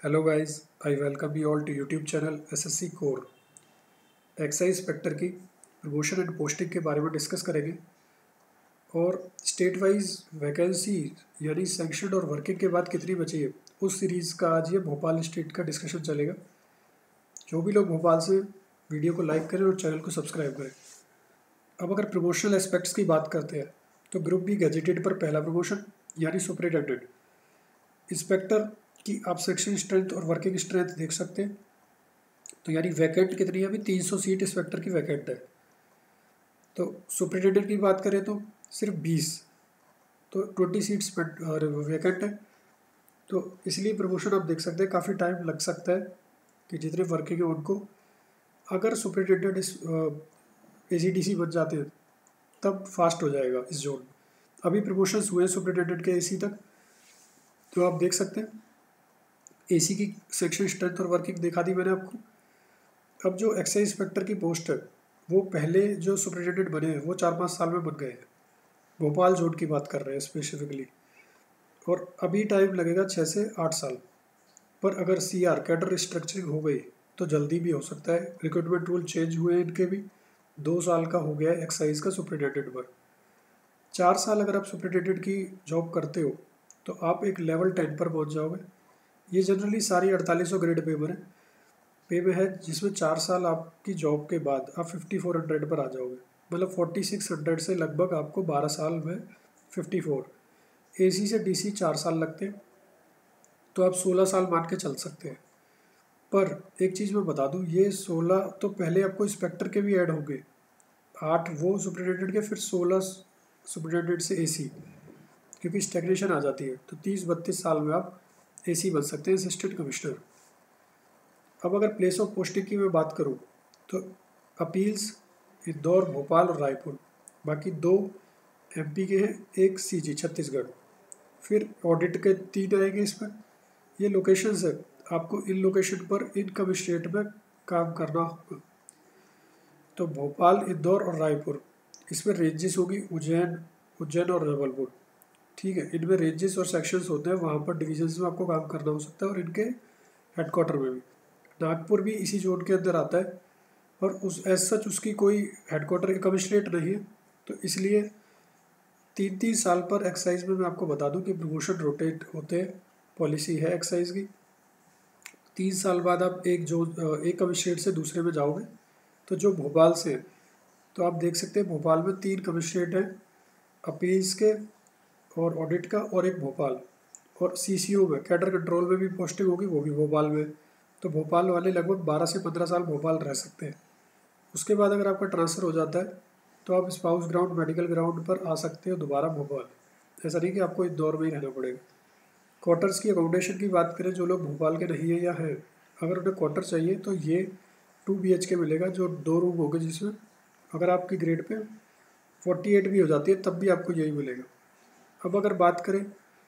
Hello guys, I welcome you all to YouTube channel SSC Core। Excise inspector की promotion and posting के बारे में discuss करेंगे और स्टेट वाइज वैकेंसी यानी सैंक्शन और वर्किंग के बाद कितनी बची है उस सीरीज़ का आज ये भोपाल स्टेट का डिस्कशन चलेगा। जो भी लोग भोपाल से वीडियो को लाइक करें और चैनल को सब्सक्राइब करें। अब अगर प्रमोशनल एस्पेक्ट्स की बात करते हैं तो ग्रुप बी गजेटेड पर पहला प्रमोशन यानी सुपरिटेंडेंट इंस्पेक्टर कि आप सेक्शन स्ट्रेंथ और वर्किंग स्ट्रेंथ देख सकते हैं। तो यानी वैकेंट कितनी है, अभी 300 सीट इंस्पेक्टर की वैकेंट है। तो सुपरिटेंडेंट की बात करें तो सिर्फ 20, तो 20 सीट्स वैकेंट है। तो इसलिए प्रमोशन आप देख सकते हैं काफ़ी टाइम लग सकता है कि जितने वर्किंग है उनको। अगर सुपरिटेंडेंट इस ACDC बन जाते हैं तब फास्ट हो जाएगा इस जोन। अभी प्रमोशंस हुए हैं सुपरिटेंडेंट के AC तक, तो आप देख सकते हैं AC की सेक्शन स्ट्रेंथ और वर्किंग दिखा दी मैंने आपको। अब जो एक्साइज इंस्पेक्टर की पोस्ट है वो पहले जो सुपरिटेंडेंट बने हैं वो 4-5 साल में बन गए हैं। भोपाल जोन की बात कर रहे हैं स्पेसिफिकली, और अभी टाइम लगेगा 6 से 8 साल। पर अगर CR कैडर रिस्ट्रक्चरिंग हो गई तो जल्दी भी हो सकता है। रिक्रूटमेंट रूल चेंज हुए हैं इनके भी, 2 साल का हो गया है एक्साइज का सुपरिटेंडेंट पर। 4 साल अगर आप सुपरिटेंडेंट की जॉब करते हो तो आप एक लेवल 10 पर पहुँच जाओगे। ये जनरली सारी 4800 ग्रेड पे में है, जिसमें 4 साल आपकी जॉब के बाद आप 5400 पर आ जाओगे। मतलब 4600 से लगभग आपको 12 साल में 54। AC से DC 4 साल लगते हैं, तो आप 16 साल मान के चल सकते हैं। पर एक चीज़ मैं बता दूं, ये 16 तो पहले आपको इंस्पेक्टर के भी ऐड होंगे, 8 वो सुपरिटेंडेंट के, फिर 16 सुपरिटेंडेंट से AC, क्योंकि स्टैग्नेशन आ जाती है। तो 30-32 साल में आप AC बन सकते हैं, असिस्टेंट कमिश्नर। अब अगर प्लेस ऑफ पोस्टिंग की मैं बात करूं तो अपील्स इंदौर, भोपाल और रायपुर, बाकी 2 MP के हैं, 1 CG छत्तीसगढ़। फिर ऑडिट के 3 आएंगे इसमें। ये लोकेशंस है, आपको इन लोकेशन पर इन कमिश्नरेट में काम करना होगा। तो भोपाल, इंदौर और रायपुर, इसमें रेंजेस होगी उज्जैन और जबलपुर। ठीक है, इनमें रेंजेस और सेक्शंस होते हैं, वहाँ पर डिविजन्स में आपको काम करना हो सकता है, और इनके हेडक्वार्टर में भी। नागपुर भी इसी जोन के अंदर आता है, पर उस एज सच उसकी कोई हेडक्वार्टर कमिश्नरेट नहीं है। तो इसलिए 3-3 साल पर एक्साइज में मैं आपको बता दूं कि प्रमोशन रोटेट होते हैं, पॉलिसी है एक्साइज की। 3 साल बाद आप एक कमिश्नरेट से दूसरे में जाओगे। तो जो भोपाल से, तो आप देख सकते हैं भोपाल में 3 कमिश्नरेट हैं, अपील्स के और ऑडिट का, और एक भोपाल। और CCO में कैडर कंट्रोल में भी पोस्टिंग होगी, वो भी भोपाल में। तो भोपाल वाले लगभग 12 से 15 साल भोपाल रह सकते हैं। उसके बाद अगर आपका ट्रांसफ़र हो जाता है तो आप स्पाउस ग्राउंड, मेडिकल ग्राउंड पर आ सकते हो दोबारा भोपाल। ऐसा नहीं कि आपको इंदौर में ही रहना पड़ेगा। क्वार्टर्स की अकोमोडेशन की बात करें, जो लोग भोपाल के नहीं है या हैं, अगर उन्हें क्वार्टर चाहिए तो ये 2 BHK मिलेगा, जो 2 रूम होंगे, जिसमें अगर आपकी ग्रेड पे 48 भी हो जाती है तब भी आपको यही मिलेगा। अब अगर बात करें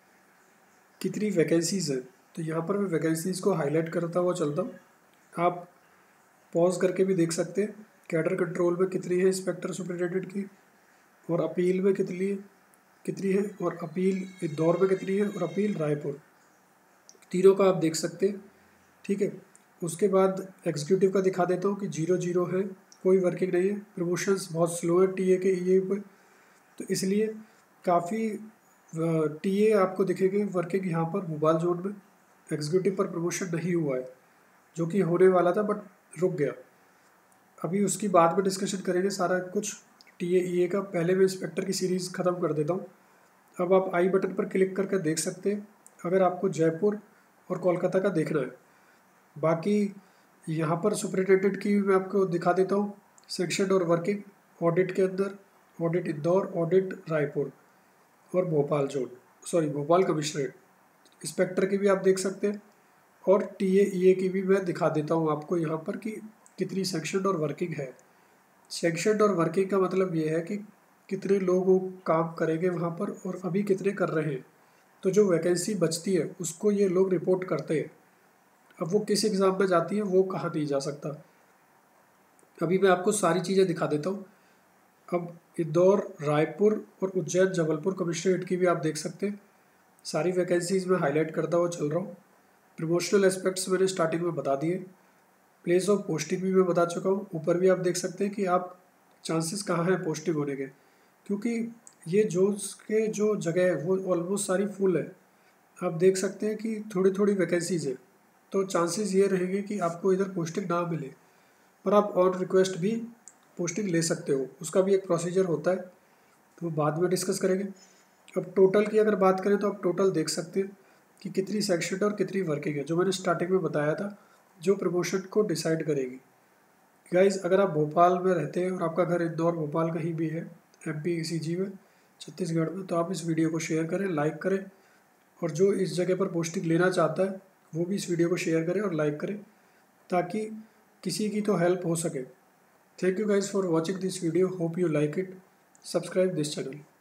कितनी वैकेंसीज़ है, तो यहाँ पर मैं वैकेंसीज़ को हाईलाइट करता हुआ चलता हूँ। आप पॉज करके भी देख सकते हैं कैडर कंट्रोल में कितनी है इंस्पेक्टर सुपरिटेंडेंट की, और अपील में कितनी है, और अपील इंदौर में कितनी है, और अपील रायपुर। तीनों का आप देख सकते हैं। ठीक है, उसके बाद एग्जीक्यूटिव का दिखा देता हूँ कि 0-0 है, कोई वर्किंग नहीं है। प्रमोशंस बहुत स्लो है TA के EA पर, तो इसलिए काफ़ी TA आपको दिखेंगे वर्किंग यहाँ पर भोपाल जोन में। एग्जीक्यूटिव पर प्रमोशन नहीं हुआ है, जो कि होने वाला था बट रुक गया। अभी उसकी बाद में डिस्कशन करेंगे सारा कुछ TA EA का। पहले मैं इंस्पेक्टर की सीरीज़ ख़त्म कर देता हूँ। अब आप आई बटन पर क्लिक करके देख सकते हैं अगर आपको जयपुर और कोलकाता का देखना है। बाकी यहाँ पर सुपरिटेंडेंट की मैं आपको दिखा देता हूँ सेक्शन और वर्किंग। ऑडिट के अंदर ऑडिट इंदौर, ऑडिट रायपुर और Bhopal zone, sorry Bhopal commissionerate. Inspector की भी आप देख सकते हैं, और TA EA की भी मैं दिखा देता हूँ आपको यहाँ पर कि कितनी सेक्शन और वर्किंग है। सेक्शन और वर्किंग का मतलब ये है कि कितने लोग वो काम करेंगे वहाँ पर, और अभी कितने कर रहे हैं। तो जो वैकेंसी बचती है उसको ये लोग रिपोर्ट करते हैं। अब वो किस एग्ज़ाम में जाती है वो कहा नहीं जा सकता। अभी मैं आपको सारी चीज़ें दिखा देता हूँ। अब इंदौर, रायपुर और उज्जैन, जबलपुर कमिश्नरेट की भी आप देख सकते हैं। सारी वैकेंसीज़ में हाईलाइट करता हुआ चल रहा हूँ। प्रमोशनल एस्पेक्ट्स मैंने स्टार्टिंग में बता दिए। प्लेस ऑफ पोस्टिंग भी मैं बता चुका हूँ। ऊपर भी आप देख सकते हैं कि आप चांसेस कहाँ हैं पोस्टिंग होने के, क्योंकि ये जॉब्स के जो जगह है वो ऑलमोस्ट सारी फुल है। आप देख सकते हैं कि थोड़ी थोड़ी वैकेंसीज है, तो चांसेस ये रहेंगे कि आपको इधर पोस्टिंग ना मिले, पर आप ऑन रिक्वेस्ट भी पोस्टिंग ले सकते हो। उसका भी एक प्रोसीजर होता है, तो बाद में डिस्कस करेंगे। अब टोटल की अगर बात करें तो आप टोटल देख सकते हैं कि कितनी सेक्शन और कितनी वर्किंग है, जो मैंने स्टार्टिंग में बताया था, जो प्रमोशन को डिसाइड करेगी। गाइज, अगर आप भोपाल में रहते हैं और आपका घर इंदौर भोपाल कहीं भी है, MP CG में, छत्तीसगढ़ में, तो आप इस वीडियो को शेयर करें, लाइक करें, और जो इस जगह पर पोस्टिंग लेना चाहता है वो भी इस वीडियो को शेयर करें और लाइक करें, ताकि किसी की तो हेल्प हो सके। Thank you guys for watching this video, hope you like it, subscribe this channel.